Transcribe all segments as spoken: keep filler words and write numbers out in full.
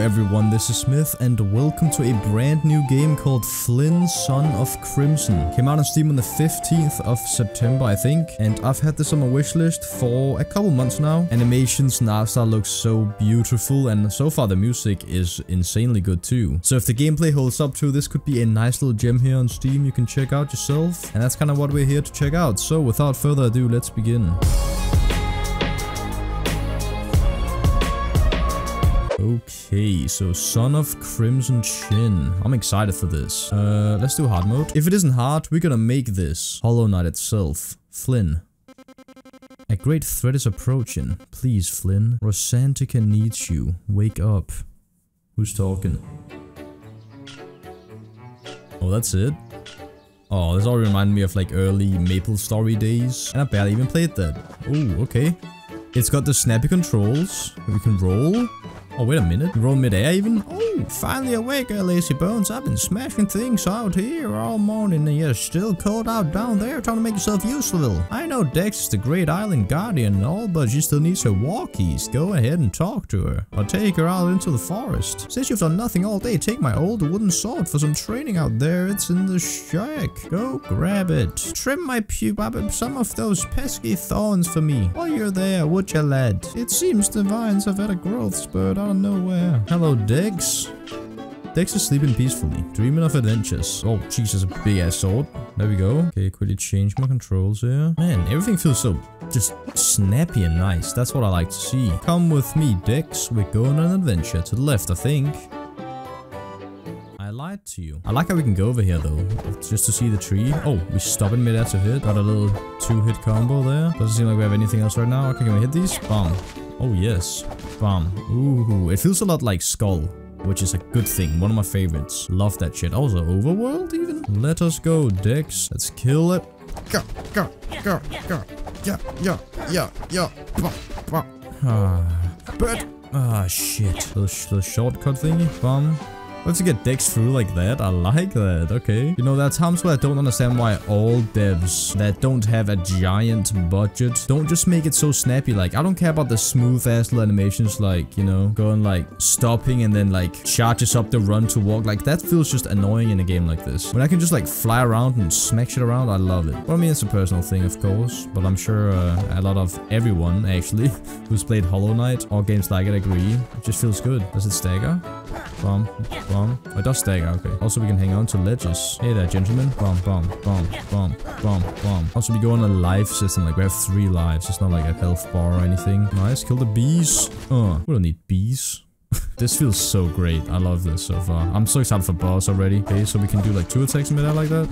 everyone, this is Smith, and welcome to a brand new game called Flynn, Son of Crimson. Came out on Steam on the fifteenth of September, I think, and I've had this on my wishlist for a couple months now. Animations and art style looks so beautiful, and so far the music is insanely good too. So if the gameplay holds up to, this could be a nice little gem here on Steam you can check out yourself, and that's kind of what we're here to check out. So without further ado, let's begin. Okay, so Son of Crimson Chin. I'm excited for this. Uh, let's do hard mode. If it isn't hard, we're gonna make this. Hollow Knight itself. Flynn. A great threat is approaching. Please, Flynn. Rosantica needs you. Wake up. Who's talking? Oh, that's it? Oh, this already reminded me of like early MapleStory days. And I barely even played that. Oh, okay. It's got the snappy controls. We can roll. Oh, wait a minute. Roll mid-air even? Oh, finally awake, uh, lazy bones. I've been smashing things out here all morning, and you're still cold out down there trying to make yourself useful. I know Dex is the great island guardian and all, but she still needs her walkies. Go ahead and talk to her, or take her out into the forest. Since you've done nothing all day, take my old wooden sword for some training out there. It's in the shack. Go grab it. Trim my pube up with some of those pesky thorns for me. While you're there, would ya, lad? It seems the vines have had a growth spurt out of nowhere. Hello, Dex. Dex is sleeping peacefully, dreaming of adventures. Oh, Jesus, a big ass sword. There we go. Okay, quickly change my controls here. Man, everything feels so just snappy and nice. That's what I like to see. Come with me, Dex. We're going on an adventure to the left, I think. I lied to you. I like how we can go over here though, just to see the tree. Oh, we stop in mid-air to hit. Got a little two-hit combo there. Doesn't seem like we have anything else right now. Okay, can we hit these? Bomb. Oh yes. Bam. Ooh, it feels a lot like Skull, which is a good thing. One of my favorites. Love that shit. Also, Overworld even? Let us go, Dex. Let's kill it. Go, go, go, go. Yeah, yeah, yeah, yeah. Bah, bah. Ah, but ah, shit. The, the shortcut thingy. Bam. Let's get Dex through like that. I like that. Okay. You know, there are times where I don't understand why all devs that don't have a giant budget don't just make it so snappy. Like, I don't care about the smooth ass little animations, like, you know, going like stopping and then like charges up the run to walk. Like, that feels just annoying in a game like this. When I can just like fly around and smack shit around, I love it. Well, I mean, it's a personal thing, of course, but I'm sure uh, a lot of everyone actually who's played Hollow Knight or games like it agree. It just feels good. Does it stagger? Bomb. Bomb. Oh, it does stagger, okay. Also, we can hang on to ledges. Hey there, gentlemen. Bomb, bomb, bomb, bomb, bomb, bomb. Also, we go on a life system. Like, we have three lives. It's not like a health bar or anything. Nice. Kill the bees. Oh, we don't need bees. This feels so great. I love this so far. I'm so excited for boss already. Okay, so we can do like two attacks in mid-air like that.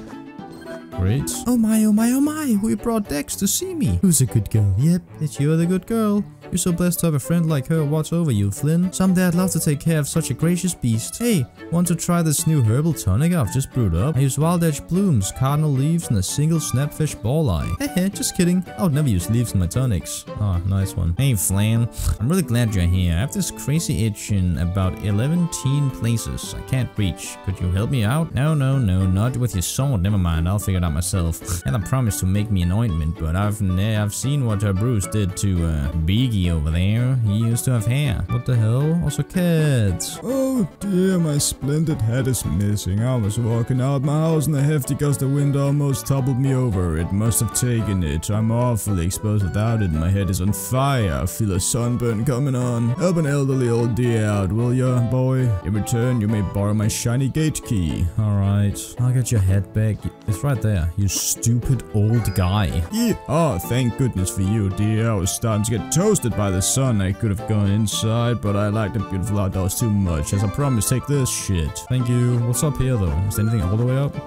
Great. Oh my, oh my, oh my. We brought Dex to see me. Who's a good girl? Yep, it's you're the good girl. You're so blessed to have a friend like her watch over you, Flynn. Someday I'd love to take care of such a gracious beast. Hey, want to try this new herbal tonic I've just brewed up? I use wild edge blooms, cardinal leaves, and a single snapfish ball eye. Heh, just kidding. I would never use leaves in my tonics. Ah, oh, nice one. Hey, Flynn. I'm really glad you're here. I have this crazy itch in about eleven places I can't reach. Could you help me out? No, no, no, not with your sword. Never mind, I'll figure it out myself. And I promised to make me an ointment, but I've I've seen what her Bruce did to uh, Biggie over there. He used to have hair. What the hell? Also cats. Oh dear, my splendid hat is missing. I was walking out my house in a hefty gust of wind almost toppled me over. It must have taken it. I'm awfully exposed without it. My head is on fire. I feel a sunburn coming on. Help an elderly old dear out, will ya, boy? In return, you may borrow my shiny gate key. Alright. I'll get your head back. It's right there. You stupid old guy. Yeah. Oh, thank goodness for you, dear. I was starting to get toasted by the sun. I could have gone inside, but I like the beautiful outdoors too much. As I promised, take this shit. Thank you. What's up here, though? Is there anything all the way up?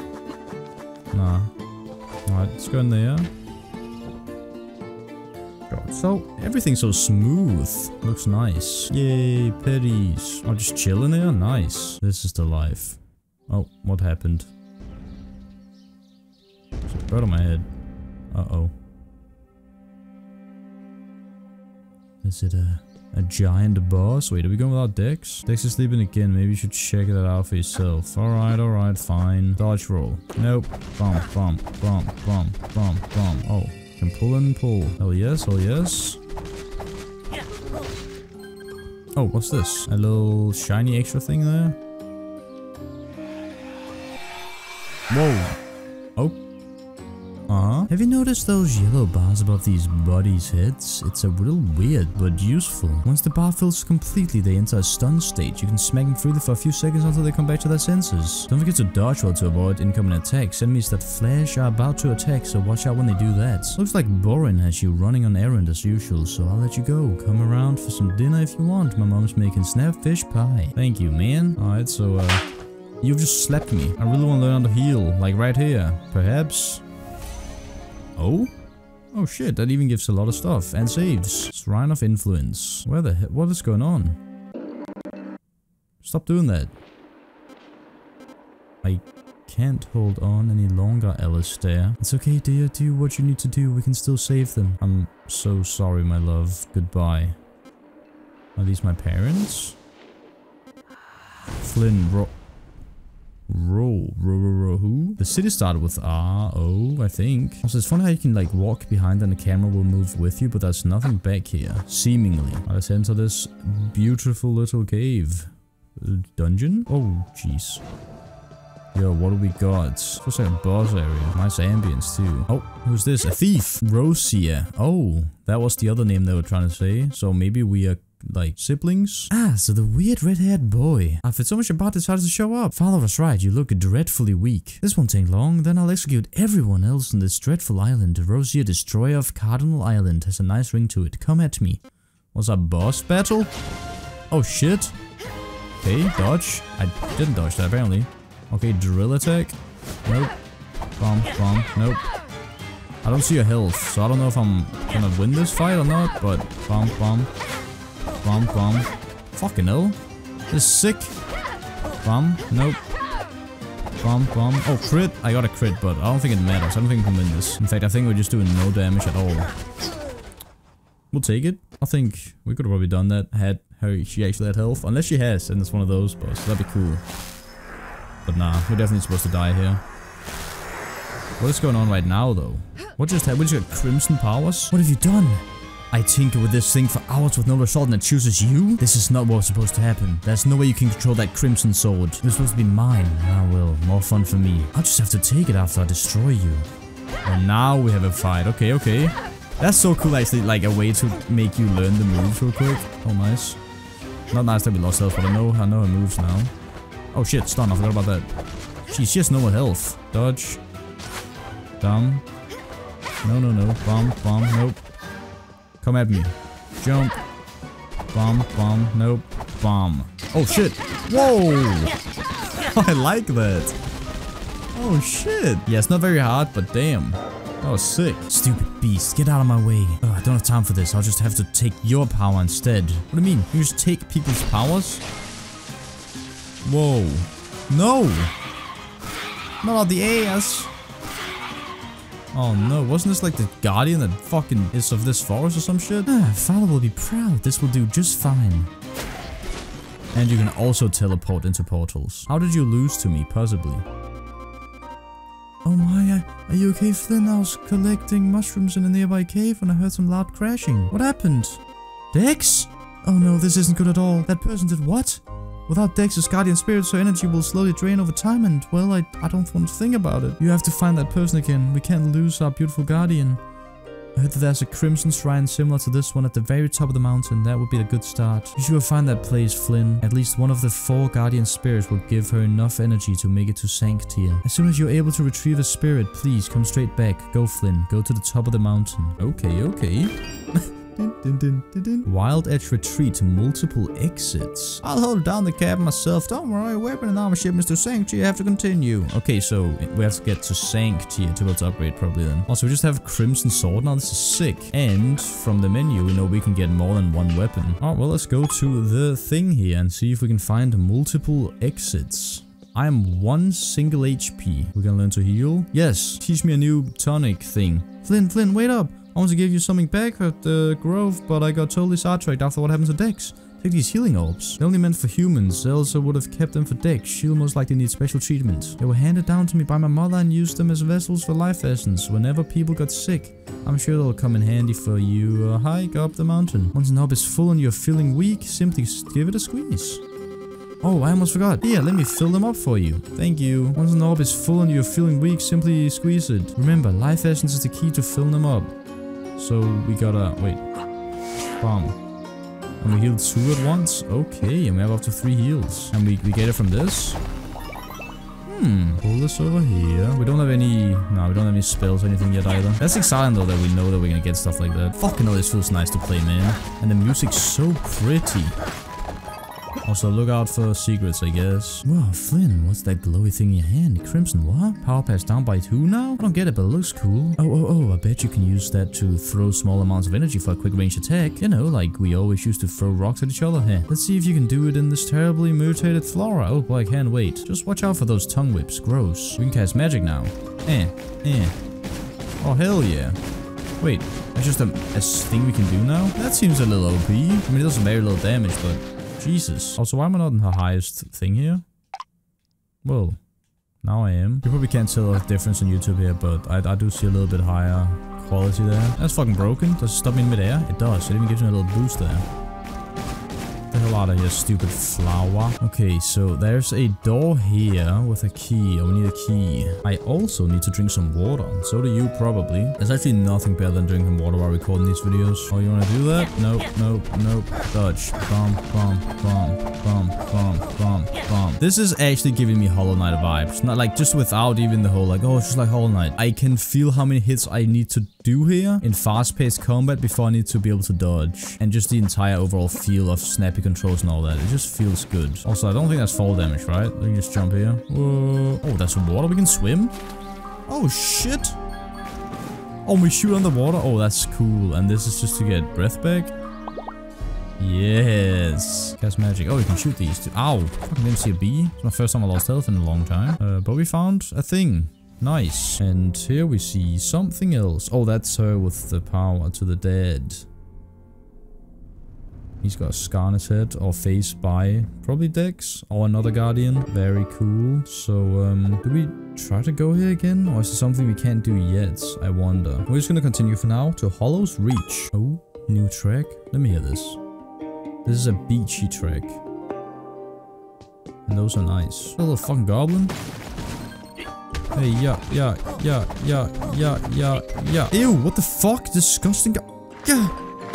Nah. Alright, let's go in there. God, so, everything's so smooth. Looks nice. Yay, petties. Oh, just chilling there? Nice. This is the life. Oh, what happened? There's a bird on my head. Uh-oh. Is it a, a giant boss? Wait, are we going without Dex? Dex is sleeping again. Maybe you should check that out for yourself. Alright, alright, fine. Dodge roll. Nope. Bomb, bomb, bomb, bomb, bomb, bomb. Oh, can pull and pull. Hell yes, hell yes. Oh, what's this? A little shiny extra thing there? Whoa. Oh. Uh-huh. Have you noticed those yellow bars above these bodies' heads? It's a little weird, but useful. Once the bar fills completely, they enter a stun state. You can smack them freely for a few seconds until they come back to their senses. Don't forget to dodge well to avoid incoming attacks. Enemies that flash are about to attack, so watch out when they do that. Looks like Borin has you running on errand as usual, so I'll let you go. Come around for some dinner if you want. My mom's making snapfish pie. Thank you, man. Alright, so, uh... you've just slapped me. I really want to learn how to heal, like right here. Perhaps... Oh? Oh shit, that even gives a lot of stuff. And saves. Shrine of Influence. Where the heck? What is going on? Stop doing that. I can't hold on any longer, Alistair. It's okay, dear. Do what you need to do. We can still save them. I'm so sorry, my love. Goodbye. Are these my parents? Flynn, Ro... Ro, ro, ro, ro, who? The city started with R, O, I think. Also, it's funny how you can like walk behind and the camera will move with you, but there's nothing back here, seemingly. Let's enter this beautiful little cave. Uh, dungeon? Oh, jeez. Yo, what do we got? Looks like a boss area. Nice ambience too. Oh, who's this? A thief. Rosia. Oh, that was the other name they were trying to say. So maybe we are like siblings? Ah, so the weird red-haired boy. After so much about decided to show up. Father was right, you look dreadfully weak. This won't take long, then I'll execute everyone else on this dreadful island. Rosia, destroyer of Cardinal Island, has a nice ring to it. Come at me. What's up, boss battle? Oh shit. Okay, dodge. I didn't dodge that apparently. Okay, drill attack. Nope. Bomb, bomb, nope. I don't see your health, so I don't know if I'm gonna win this fight or not, but bomb, bomb. Bomb, bomb. Fucking hell. This is sick. Bomb. Nope. Bomb, bomb. Oh, crit. I got a crit, but I don't think it matters. I don't think we can win this. In fact, I think we're just doing no damage at all. We'll take it. I think we could have probably done that had her, she actually had health. Unless she has, and it's one of those, but that'd be cool. But nah, we're definitely supposed to die here. What is going on right now, though? What just happened? You got crimson powers? What have you done? I tinker with this thing for hours with no result and it chooses you? This is not what was supposed to happen. There's no way you can control that crimson sword. It was supposed to be mine. Ah well, more fun for me. I'll just have to take it after I destroy you. And now we have a fight. Okay, okay. That's so cool actually, like a way to make you learn the moves real quick. Oh nice. Not nice that we lost health, but I know I know her moves now. Oh shit, stun, I forgot about that. She's just no more health. Dodge. Dumb. No, no, no. Bomb, bomb, nope. Come at me. Jump. Bomb, bomb, nope. Bomb. Oh shit. Whoa! I like that. Oh shit. Yeah, it's not very hard, but damn. That was sick. Stupid beast, get out of my way. Oh, I don't have time for this. I'll just have to take your power instead. What do you mean? You just take people's powers? Whoa. No! Not out the ass! Oh no, wasn't this like the guardian that fucking is of this forest or some shit? Ah, Father will be proud. This will do just fine. And you can also teleport into portals. How did you lose to me, possibly? Oh my, are you okay, Flynn? I was collecting mushrooms in a nearby cave when I heard some loud crashing. What happened? Dex? Oh no, this isn't good at all. That person did what? Without Dex's guardian spirits, her energy will slowly drain over time and, well, I, I don't want to think about it. You have to find that person again. We can't lose our beautiful guardian. I heard that there's a crimson shrine similar to this one at the very top of the mountain. That would be a good start. You should go find that place, Flynn. At least one of the four guardian spirits will give her enough energy to make it to Sanctia. As soon as you're able to retrieve a spirit, please come straight back. Go, Flynn. Go to the top of the mountain. Okay, okay. Dun, dun, dun, dun, dun. Wild Edge Retreat, multiple exits. I'll hold down the cab myself. Don't worry, weapon and armor shipments to Sanctia have to continue. Okay, so we have to get to Sanctia to be able to upgrade probably then. Also, we just have Crimson Sword now. This is sick. And from the menu, we know we can get more than one weapon. Alright, well, let's go to the thing here and see if we can find multiple exits. I am one single H P. We're gonna learn to heal. Yes, teach me a new tonic thing. Flynn, Flynn, wait up. I want to give you something back at the Grove, but I got totally sidetracked after what happened to Dex. Take these healing orbs. They're only meant for humans. They also would have kept them for Dex. She'll most likely need special treatment. They were handed down to me by my mother and used them as vessels for life essence whenever people got sick. I'm sure they'll come in handy for you uh, hike up the mountain. Once an orb is full and you're feeling weak, simply give it a squeeze. Oh, I almost forgot. Here, let me fill them up for you. Thank you. Once an orb is full and you're feeling weak, simply squeeze it. Remember, life essence is the key to filling them up. So we gotta... wait. Bomb. And we healed two at once? Okay, and we have up to three heals. And we, we get it from this? Hmm. Pull this over here. We don't have any... no, we don't have any spells or anything yet either. That's exciting though that we know that we're gonna get stuff like that. Fucking hell, this feels nice to play, man. And the music's so pretty. Also, look out for secrets, I guess. Wow, Flynn, what's that glowy thing in your hand? Crimson what? Power passed down by two now? I don't get it, but it looks cool. Oh, oh, oh, I bet you can use that to throw small amounts of energy for a quick range attack. You know, like we always used to throw rocks at each other. Heh. Let's see if you can do it in this terribly mutated flora. Oh boy, I can't wait. Just watch out for those tongue whips. Gross. We can cast magic now. Eh, eh. Oh, hell yeah. Wait, that's just a, a thing we can do now? That seems a little O P. I mean, it does very little damage, but... Jesus. Also, why am I not in her highest thing here? Well, now I am. You probably can't tell the difference on YouTube here, but I, I do see a little bit higher quality there. That's fucking broken. Does it stop me in midair? It does. It even gives me a little boost there. Get the hell out of here, stupid flower. Okay, so there's a door here with a key. Oh, we need a key. I also need to drink some water. So do you, probably. There's actually nothing better than drinking water while recording these videos. Oh, you want to do that? Nope, nope, nope. Dodge. Bum, bum, bum, bum, bum, bum, bum. This is actually giving me Hollow Knight vibes. Not like just without even the whole like, oh, it's just like Hollow Knight. I can feel how many hits I need to do here in fast-paced combat before I need to be able to dodge. And just the entire overall feel of snappy controls and all that. It just feels good. Also, I don't think that's fall damage, right? Let me just jump here. Whoa. Oh, that's water. We can swim? Oh, shit. Oh, we shoot underwater? Oh, that's cool. And this is just to get breath back? Yes. Cast magic. Oh, we can shoot these too. Ow. Fucking didn't see a bee. It's my first time I lost health in a long time. Uh, but we found a thing. Nice. And here we see something else. Oh, that's her with the power to the dead. He's got a scar on his head, or face by probably Dex, or another Guardian. Very cool. So, um, do we try to go here again? Or is there something we can't do yet? I wonder. We're just gonna continue for now to Hollow's Reach. Oh, new track. Let me hear this. This is a beachy track. And those are nice. A little fucking goblin. Hey, yeah, yeah, yeah, yeah, yeah, yeah, yeah. Ew, what the fuck? Disgusting guy. Yeah.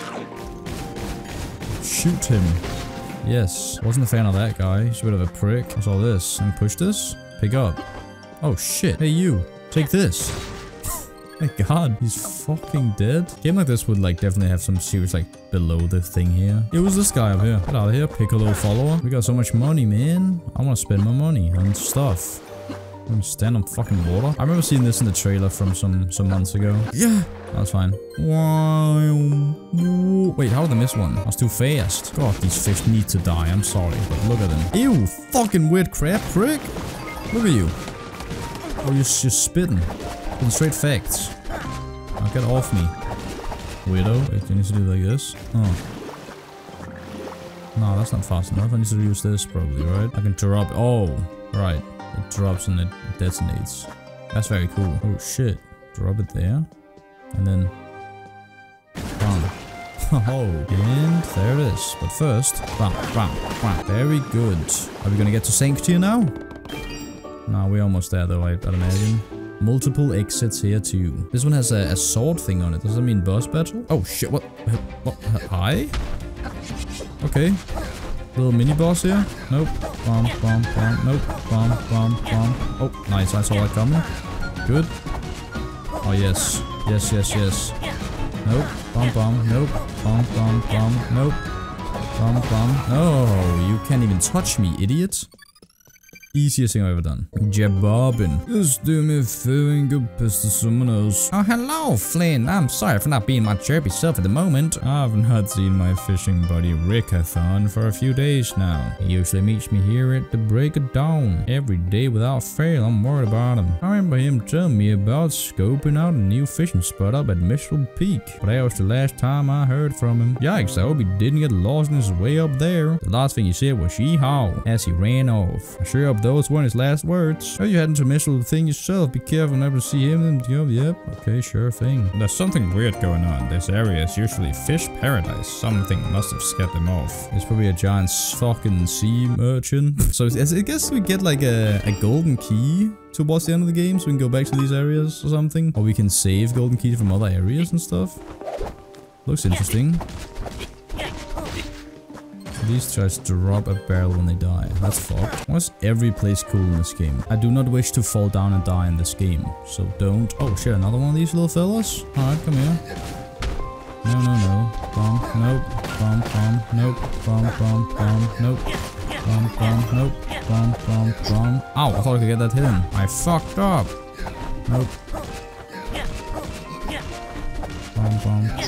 Shoot him. Yes. Wasn't a fan of that guy. He's a bit of a prick. What's all this? Can I push this? Pick up. Oh shit. Hey you. Take this. My god. He's fucking dead. A game like this would like definitely have some serious like below the thing here. It was this guy up here. Get out of here. Piccolo follower. We got so much money, man. I want to spend my money on stuff. I'm gonna stand on fucking water. I remember seeing this in the trailer from some some months ago. Yeah. That's fine. Wow. Wait, how did I miss one? I was too fast. God, these fish need to die. I'm sorry, but look at them. Ew, fucking weird crab prick. Look at you. Oh, you're just spitting. Spitting straight facts. Now get off me. Weirdo. Wait, you need to do like this. Oh. No, that's not fast enough. I need to use this probably, right? I can drop. Oh, right. It drops and it detonates. That's very cool. Oh shit. Drop it there. And then... bam. Oh, and there it is. But first... bam, bam, bam. Very good. Are we gonna get to Sanctia now? No, we're almost there though, I'd imagine. Multiple exits here too. This one has a, a sword thing on it. Does that mean boss battle? Oh shit, what? What? Hi? Okay. Little mini boss here. Nope. Bomb, bomb, bomb. Nope. Bomb, bomb, bomb. Oh, nice. I saw that coming. Good. Oh, yes. Yes, yes, yes. Nope. Bomb, bomb. Nope. Bomb, bomb, bomb. Nope. Bomb, bomb. No, you can't even touch me, idiot. Easiest thing I've ever done. Jabobbin. Just do me a favor and go pester someone else. Oh, hello, Flynn. I'm sorry for not being my chirpy self at the moment. I have not seen my fishing buddy Rickathon for a few days now. He usually meets me here at the break of dawn. Every day without fail, I'm worried about him. I remember him telling me about scoping out a new fishing spot up at Mistral Peak. But that was the last time I heard from him. Yikes, I hope he didn't get lost in his way up there. The last thing he said was "Yee-haw" as he ran off. I sure hope those weren't his last words. Oh, you heading to Mistral thing yourself. Be careful never to see him. And go, yep, okay, sure thing. There's something weird going on. This area is usually fish paradise. Something must have scared them off. It's probably a giant fucking sea urchin. So I guess we get like a, a golden key towards the end of the game, so we can go back to these areas or something. Or we can save golden keys from other areas and stuff. Looks interesting. These tries to drop a barrel when they die. That's fucked. Why is every place cool in this game? I do not wish to fall down and die in this game, so don't. Oh shit, another one of these little fellas? Alright, come here. No, no, no. Bomb, nope. Bomb, bomb, nope. Bomb, bomb, bomb, nope. Bomb, bomb, nope. Bomb, bomb, bomb. Ow, I thought I could get that hidden. I fucked up. Nope. Bomb, bomb.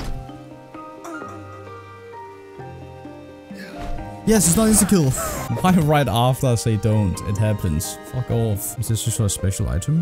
Yes, it's not easy to kill. Why right after I say don't, it happens. Fuck off. Is this just for a special item?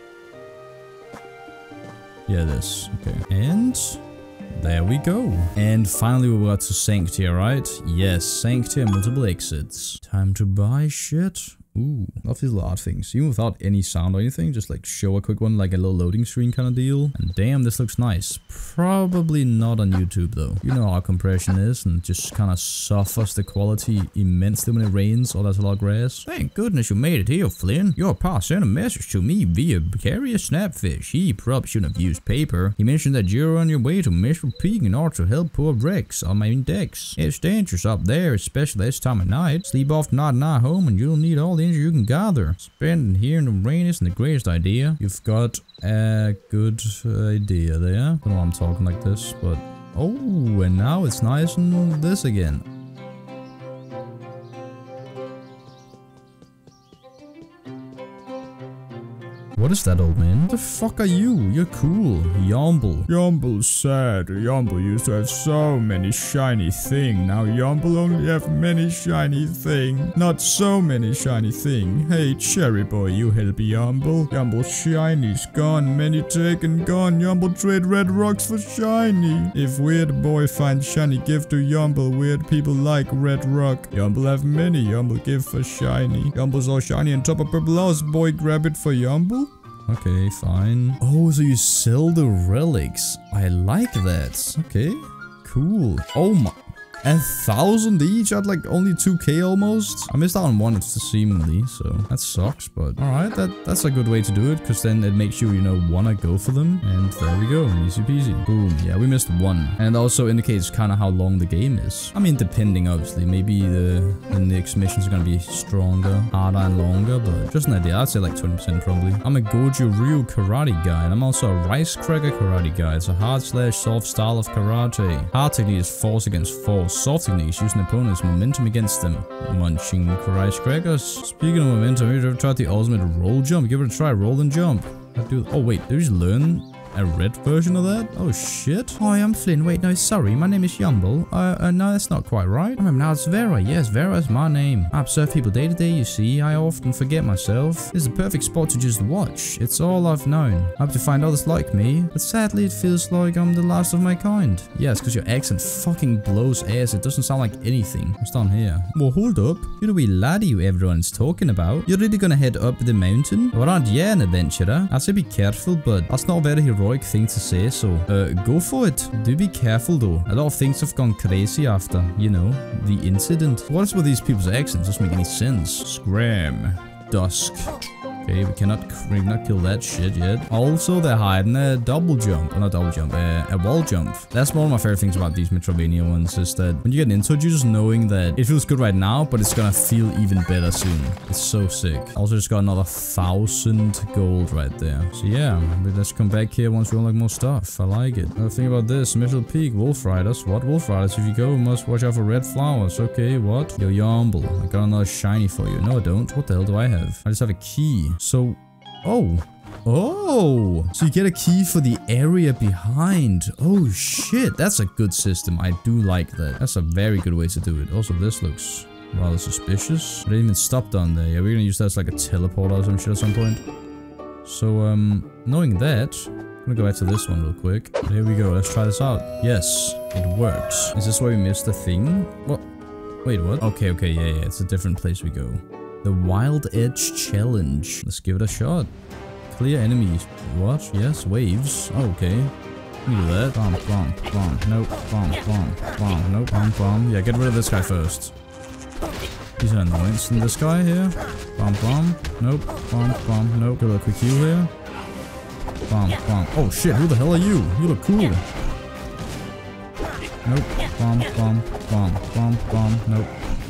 Yeah, it is. Okay. And there we go. And finally we got to Sanctia, right? Yes, Sanctia, multiple exits. Time to buy shit. Ooh, love these little art things. Even without any sound or anything, just like show a quick one, like a little loading screen kind of deal. And damn, this looks nice. Probably not on YouTube though. You know how compression is and just kind of suffers the quality immensely when it rains or there's a lot of grass. Thank goodness you made it here, Flynn. Your pa sent a message to me via Carrier Snapfish. He probably shouldn't have used paper. He mentioned that you're on your way to Mistral Peak in order to help poor Rex on my decks. It's dangerous up there, especially this time of night. Sleep off not in our home and you'll need all the energy you can gather. Spending here in the rain isn't the greatest idea. You've got a good idea there. I don't know why I'm talking like this, but oh, and now it's nice and this again. What is that, old man? What the fuck are you? You're cool. Yomble. Yomble's sad. Yomble used to have so many shiny thing. Now Yomble only have many shiny thing. Not so many shiny thing. Hey, Cherry Boy, you help Yomble. Yomble's shiny's gone. Many taken gone. Yomble trade red rocks for shiny. If Weird Boy finds shiny, give to Yomble. Weird people like red rock. Yomble have many. Yomble give for shiny. Yomble's all shiny on top of purple house. Boy, grab it for Yomble. Okay, fine. Oh, so you sell the relics. I like that. Okay, cool. Oh my... A thousand each at like only two K almost? I missed out on one seemingly, so that sucks, but alright, that, that's a good way to do it, because then it makes you, you know, wanna go for them, and there we go, easy peasy. Boom, yeah, we missed one. And it also indicates kind of how long the game is. I mean, depending, obviously, maybe the, the next missions are gonna be stronger, harder, and longer, but just an idea, I'd say like twenty percent probably. I'm a Goju Ryu karate guy, and I'm also a rice cracker karate guy. It's a hard slash soft style of karate. Hard technique is force against force. Soft techniques using opponent's momentum against them. Munching rice crackers. Speaking of momentum, have you ever tried the ultimate roll jump? Give it a try, roll and jump. I do. Oh wait, did you just learn a red version of that? Oh shit. Hi, I'm Flynn. Wait, no, sorry. My name is Yomble. Uh, uh, no, that's not quite right. I remember now it's Vera. Yes, Vera is my name. I observe people day to day, you see. I often forget myself. This is a perfect spot to just watch. It's all I've known. I hope to find others like me. But sadly, it feels like I'm the last of my kind. Yes, because your accent fucking blows ass. It doesn't sound like anything. What's down here? Well, hold up. You're the wee laddie everyone's talking about. You're really gonna head up the mountain? Well, aren't you an adventurer? I say be careful, but that's not a very heroic thing to say, so uh, go for it. Do be careful though. A lot of things have gone crazy after, you know, the incident. What is with these people's accents? Doesn't make any sense. Scram. Dusk. Okay, we cannot, we cannot kill that shit yet. Also, they're hiding a double jump. Or not double jump, a, a wall jump. That's one of my favorite things about these Metroidvania ones, is that when you get into it, you're just knowing that it feels good right now, but it's gonna feel even better soon. It's so sick. Also, just got another thousand gold right there. So yeah, let's come back here once we unlock more stuff. I like it. Another thing about this, Mishal Peak, Wolf Riders. What? Wolf Riders? If you go, you must watch out for red flowers. Okay, what? Yo, Yomble. I got another shiny for you. No, I don't. What the hell do I have? I just have a key. So, oh. Oh, so you get a key for the area behind. Oh shit, that's a good system. I do like that. That's a very good way to do it. Also, this looks rather suspicious. I didn't even stop down there. Yeah, we're gonna use that as like a teleporter or some shit at some point. So, um, knowing that, I'm gonna go back to this one real quick. Here we go. Let's try this out. Yes, it works. Is this where we missed the thing? What? Wait, what? Okay, okay, yeah, yeah. It's a different place we go. The Wild Edge Challenge. Let's give it a shot. Clear enemies. What? Yes, waves. Oh, okay. We can do that. Bomb, bomb, bomb. Nope. Bomb, bomb, bomb. Nope. Bomb, bomb. Yeah, get rid of this guy first. He's an annoyance. And this guy here. Bomb, bomb. Nope. Bomb, bomb. Nope. Do a quick heal here. Bomb, bomb. Oh shit, who the hell are you? You look cool. Nope. Bomb, bomb, bomb, bomb, bomb. Nope.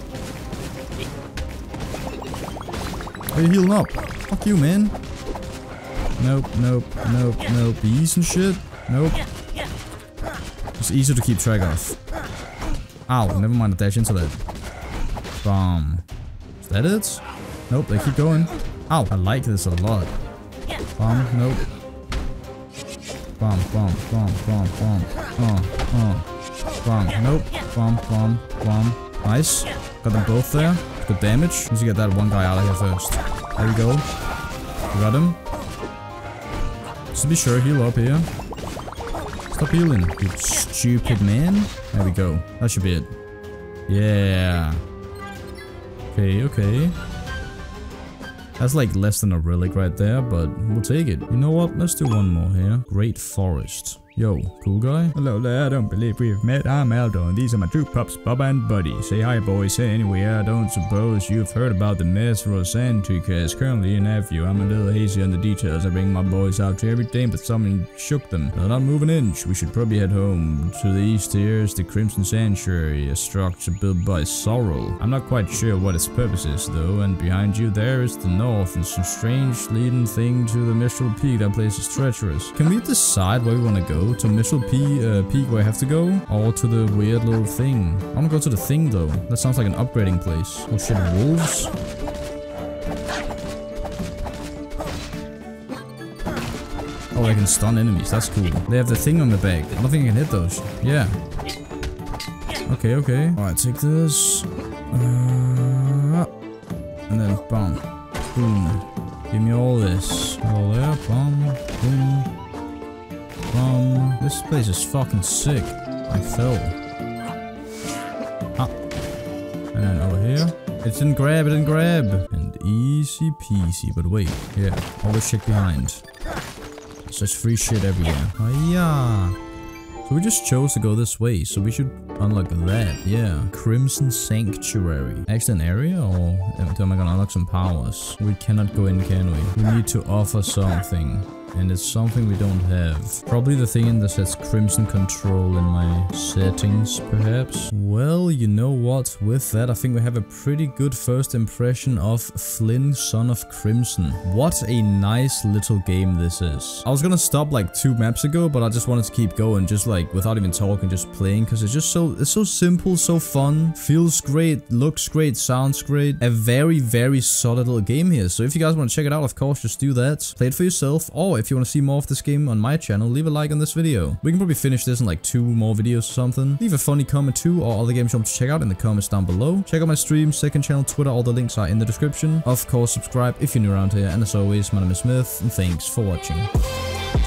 Are you healing up? Fuck you, man. Nope, nope, nope, nope. Ease and shit. Nope. It's easier to keep track of. Ow, never mind, I dash into that. Bomb. Is that it? Nope, they keep going. Ow, I like this a lot. Bomb, nope. Bomb, bomb, bomb, bomb, bomb. Oh, oh. Bomb, nope. Bomb, bomb, bomb. Nice. Got them both there. Good damage. Need to get that one guy out of here first. There we go. Got him. Just to be sure, heal up here. Stop healing, you stupid man. There we go. That should be it. Yeah. Okay, okay. That's like less than a relic right there, but we'll take it. You know what? Let's do one more here. Great Forest. Yo, cool guy. Hello there, I don't believe we've met. I'm Aldo, and these are my two pups, Bubba and Buddy. Say hi, boys. Say anyway, I don't suppose you've heard about the Metro Santicus. Currently a nephew. I'm a little hazy on the details. I bring my boys out to every day, but something shook them. They're not moving in. We should probably head home. To the east here is the Crimson Sanctuary, a structure built by Sorrel. I'm not quite sure what its purpose is, though, and behind you there is the north, and some strange leading thing to the Mistral Peak. That place is treacherous. Can we decide where we want to go? To Mistral P uh, Peak where I have to go, or to the weird little thing? I want to go to the thing though. That sounds like an upgrading place. Oh shit, wolves? Oh, they can stun enemies. That's cool. They have the thing on the back. I don't think I can hit those. Yeah. Okay, okay. Alright, take this. Uh, and then boom. Boom. Give me all this. All there. Boom. Boom. Um, this place is fucking sick. I fell. Ah. And then over here. It didn't grab, it didn't grab. And easy peasy. But wait, yeah. Always check behind. Such free shit everywhere. Oh yeah. So we just chose to go this way, so we should unlock that, yeah. Crimson Sanctuary. Actually an area, or am I gonna unlock some powers? We cannot go in, can we? We need to offer something. And it's something we don't have. Probably the thing that says Crimson Control in my settings, perhaps. Well, you know what? With that, I think we have a pretty good first impression of Flynn, Son of Crimson. What a nice little game this is. I was gonna stop like two maps ago, but I just wanted to keep going, just like without even talking, just playing, because it's just so, it's so simple, so fun, feels great, looks great, sounds great. A very, very solid little game here. So if you guys want to check it out, of course, just do that. Play it for yourself, or if you want to see more of this game on my channel, leave a like on this video. We can probably finish this in like two more videos or something. Leave a funny comment too, or other games you want to check out in the comments down below. Check out my stream, second channel, Twitter, all the links are in the description. Of course, subscribe if you're new around here, and as always, my name is Smith, and thanks for watching.